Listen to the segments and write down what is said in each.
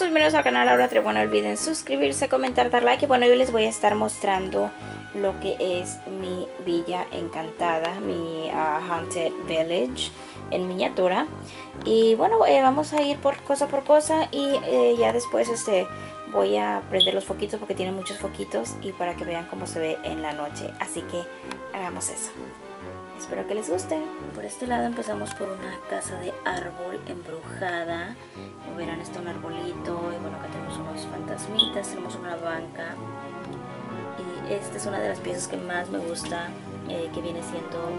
bienvenidos al canal Laura Trevo. No olviden suscribirse, comentar, dar like. Y bueno, yo les voy a estar mostrando lo que es mi villa encantada, mi Haunted Village en miniatura. Y bueno, vamos a ir por cosa y ya después voy a prender los foquitos porque tiene muchos foquitos y para que vean cómo se ve en la noche. Así que hagamos eso. Espero que les guste. Por este lado empezamos por una casa de árbol embrujada. Como verán, está un arbolito. Y bueno, acá tenemos unos fantasmitas, tenemos una banca. Y esta es una de las piezas que más me gusta, que viene siendo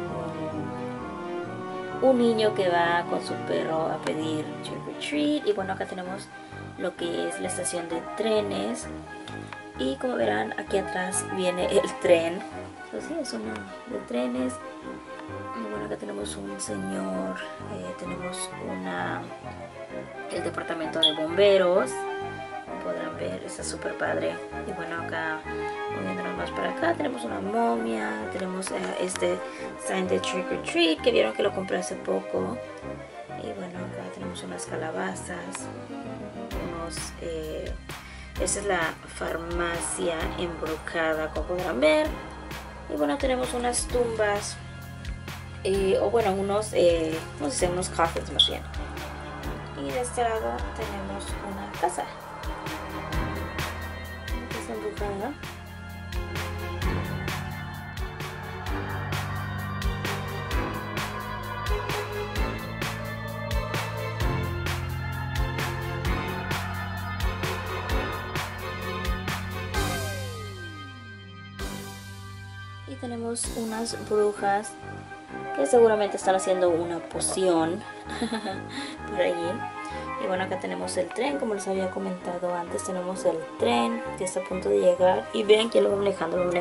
un niño que va con su perro a pedir trick or treat. Y bueno, acá tenemos lo que es la estación de trenes. Y como verán, aquí atrás viene el tren. Pues sí, es una de trenes. Y bueno, acá tenemos un señor, tenemos el departamento de bomberos, como podrán ver, está súper padre. Y bueno, acá, moviéndonos más para acá, tenemos una momia, tenemos este sign de Trick or Treat, que vieron que lo compré hace poco. Y bueno, acá tenemos unas calabazas, esta es la farmacia embrujada, como podrán ver. Y bueno, tenemos unas tumbas. O bueno, unos coffins más bien. Y de este lado tenemos una casa. Está embrujada. Y tenemos unas brujas que seguramente están haciendo una poción por allí. Y bueno, acá tenemos el tren, como les había comentado antes, tenemos el tren que está a punto de llegar. Y vean quién lo va manejando, un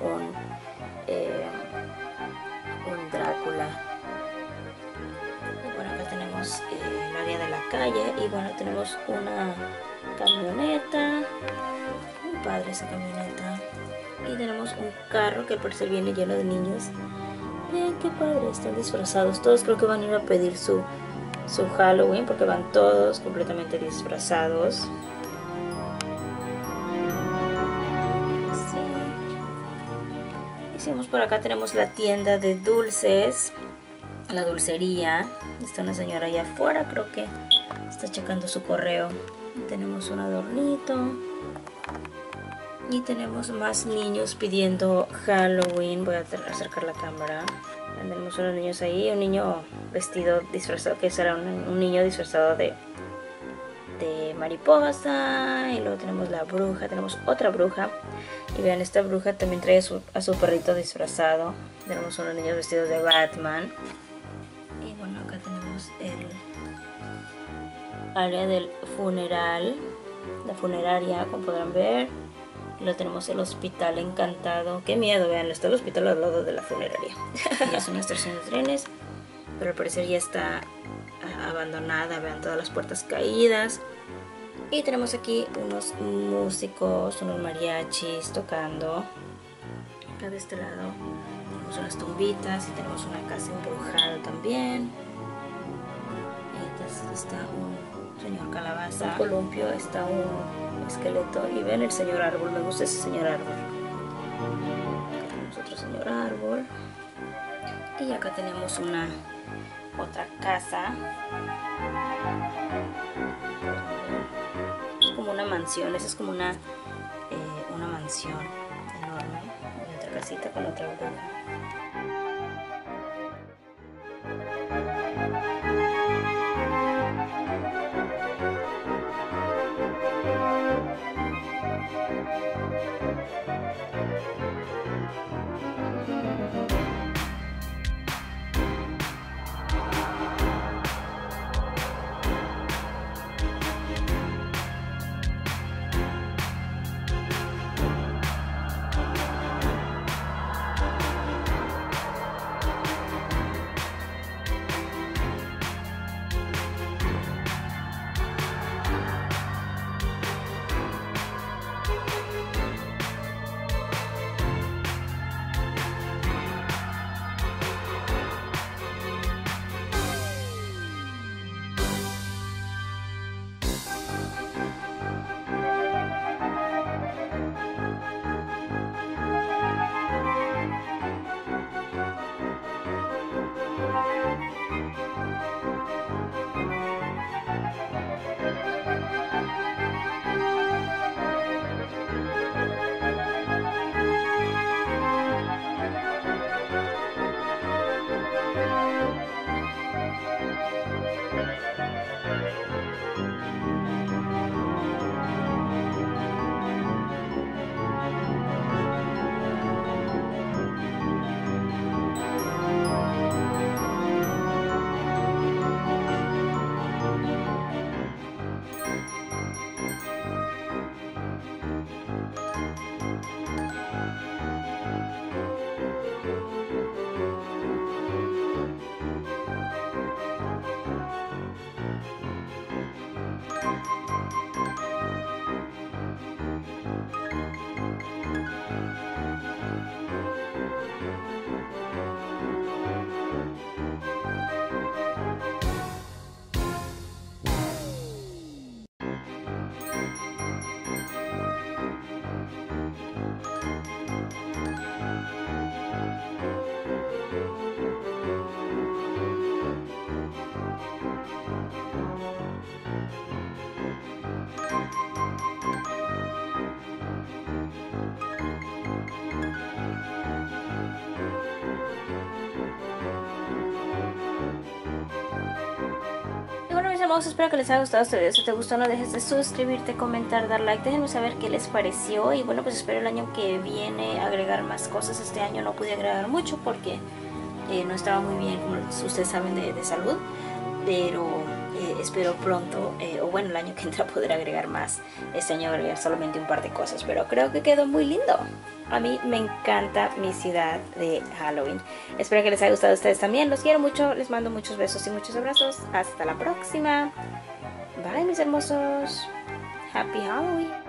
Drácula. Y bueno, acá tenemos el área de la calle. Y bueno, tenemos una camioneta, muy padre esa camioneta. Y tenemos un carro que al parecer viene lleno de niños. Vean qué padre, están disfrazados. Todos creo que van a ir a pedir su Halloween porque van todos completamente disfrazados. Sí. Hicimos por acá, tenemos la tienda de dulces, la dulcería. Está una señora allá afuera, creo que está checando su correo. Tenemos un adornito. Y tenemos más niños pidiendo Halloween. Voy a acercar la cámara. Tenemos unos niños ahí. Un niño vestido, disfrazado, que será un niño disfrazado de mariposa. Y luego tenemos la bruja. Tenemos otra bruja. Y vean, esta bruja también trae a su perrito disfrazado. Tenemos unos niños vestidos de Batman. Y bueno, acá tenemos el área del funeral. La funeraria, como podrán ver. Lo tenemos el hospital encantado. Qué miedo, vean, está el hospital al lado de la funeraria. Ya es una estación de trenes, pero al parecer ya está abandonada. Vean todas las puertas caídas. Y tenemos aquí unos músicos, unos mariachis tocando. Acá de este lado tenemos unas tumbitas y tenemos una casa embrujada también. Y entonces está un señor calabaza, un columpio, está un esqueleto y ven el señor árbol. Me gusta ese señor árbol. Acá tenemos otro señor árbol y acá tenemos otra casa. Es como una mansión. Esa es como una mansión enorme y otra casita con otra bruja. hermosos, espero que les haya gustado este video. Si te gustó, no dejes de suscribirte, comentar, dar like. Déjenme saber qué les pareció. Y bueno, pues espero el año que viene agregar más cosas. Este año no pude agregar mucho porque no estaba muy bien, como ustedes saben, de salud. Pero espero pronto, o bueno, el año que entra poder agregar más. Este año agregar solamente un par de cosas, pero creo que quedó muy lindo. A mí me encanta mi ciudad de Halloween. Espero que les haya gustado a ustedes también. Los quiero mucho, les mando muchos besos y muchos abrazos. Hasta la próxima. Bye, mis hermosos. Happy Halloween.